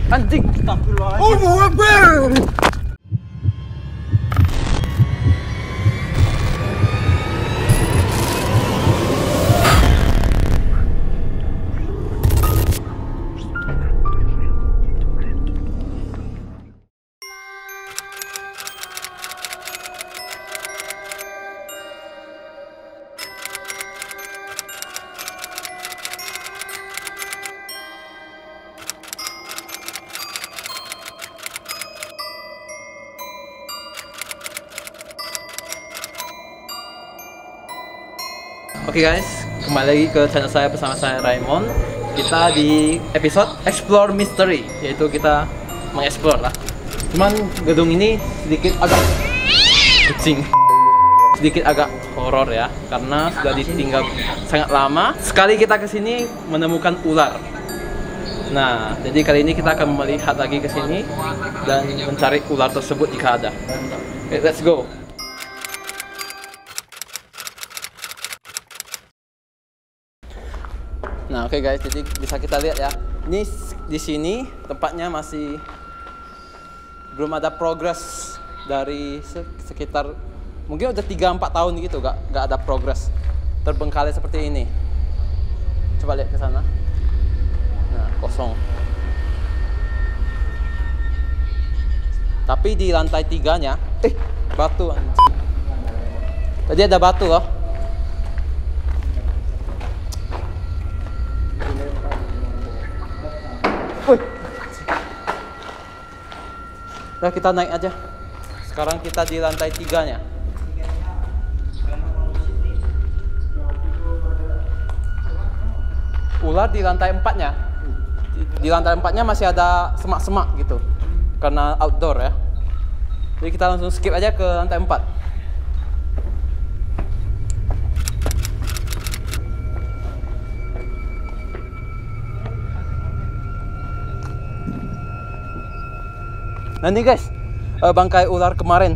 Anjing. Allahu Akbar. Oke guys, kembali lagi ke channel saya bersama saya Raymond. Kita di episode Explore Mystery, yaitu kita mengeksplor lah. Cuman gedung ini sedikit agak kucing, sedikit agak horor ya, karena sudah ditinggal sangat lama. Sekali kita kesini menemukan ular. Nah, jadi kali ini kita akan melihat lagi ke sini dan mencari ular tersebut jika ada. Okay, let's go. Nah, oke guys, jadi bisa kita lihat ya. Ini di sini tempatnya masih belum ada progres dari sekitar mungkin udah 3-4 tahun gitu, gak ada progres. Terbengkalai seperti ini. Coba lihat ke sana. Nah, kosong. Tapi di lantai 3-nya, batu anjing. Tadi ada batu loh. Wih. Nah, kita naik aja. Sekarang kita di lantai 3-nya. Ular di lantai 4-nya. Di lantai 4-nya masih ada semak-semak gitu. Karena outdoor ya. Jadi kita langsung skip aja ke lantai 4. Nah ini guys, bangkai ular kemarin.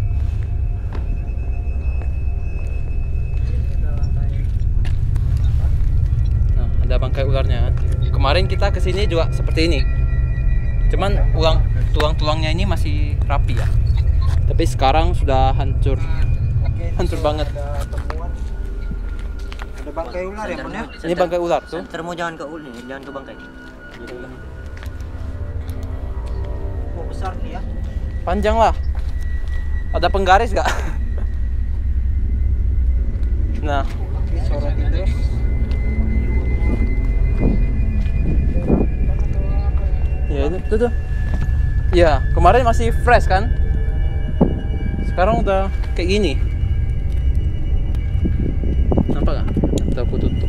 Nah, ada bangkai ularnya. Kemarin kita kesini juga seperti ini. Cuman tulang-tulangnya ini masih rapi ya. Tapi sekarang sudah hancur. Hancur banget. Ada bangkai ular ya, Mon ya? Ini bangkai ular tuh. Termu jangan ke ular, jangan ke bangkai. Besar nih ya. Panjang lah. Ada penggaris gak? Nah, Sorotin terus. ya itu tuh. Ya, kemarin masih fresh kan? Sekarang udah kayak gini. Nampak gak? Udah aku tutup.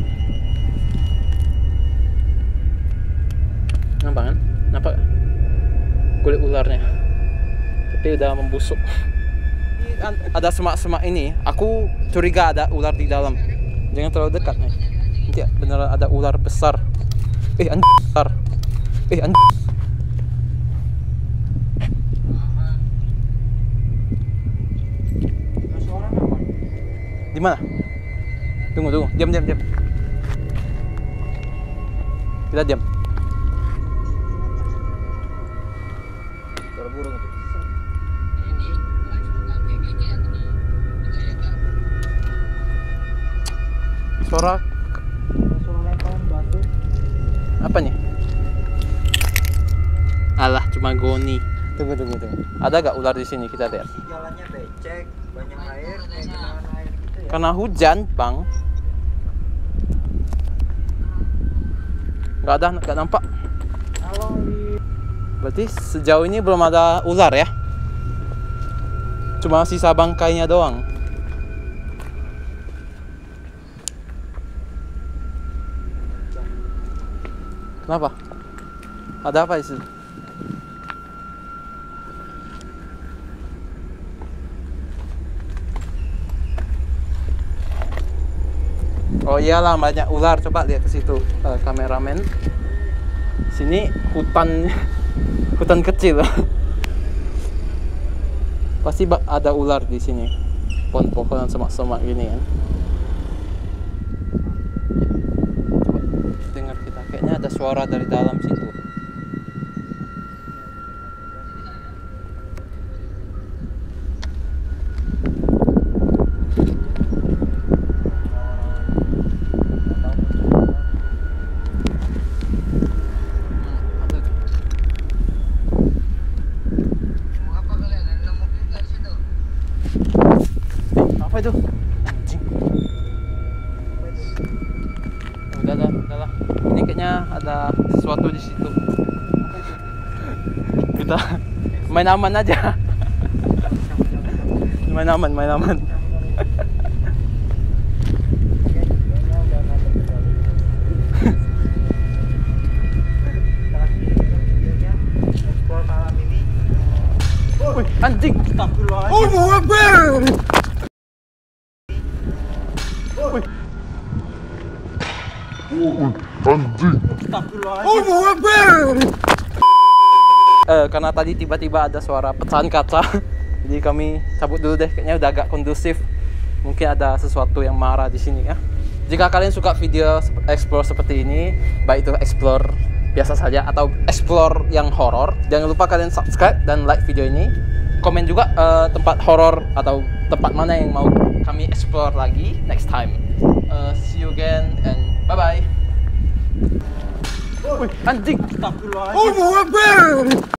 Nampak kan? Nampak gak? Kulit ularnya, tapi udah membusuk. Ada semak-semak ini, aku curiga ada ular di dalam. Jangan terlalu dekat nih, nanti beneran ada ular besar. Besar. Di mana? Tunggu, diam. Kita diam. Burung itu. Suara lemparan batu. apa nih? Alah, cuma goni. Tunggu. Ada gak ular di sini? Kita lihat. Jalannya becek, banyak air, kayak genangan air gitu ya. Karena hujan, Bang. Nggak nampak. Kalau di Berarti sejauh ini belum ada ular ya? Cuma sisa bangkainya doang. Kenapa? Ada apa di situ? Oh iyalah, banyak ular. Coba lihat ke situ, kameramen. Sini hutan kecil. Pasti ada ular di sini. Pohon-pohonan semak-semak gini kan. Coba dengar kita. Kayaknya ada suara dari dalam situ. Udah lah. Ini kayaknya ada sesuatu di situ. Kita main aman aja. Main aman. Wih, anjing. Allahu Akbar. Wih. Allahu Akbar. Karena tadi tiba-tiba ada suara pecahan kaca, jadi kami cabut dulu deh. Kayaknya udah agak kondusif. Mungkin ada sesuatu yang marah di sini ya. Jika kalian suka video explore seperti ini, baik itu explore biasa saja atau explore yang horor, jangan lupa kalian subscribe dan like video ini. Komen juga tempat horor atau tempat mana yang mau kami explore lagi next time. See you again and bye bye. Wih, anjing. Allahu Akbar.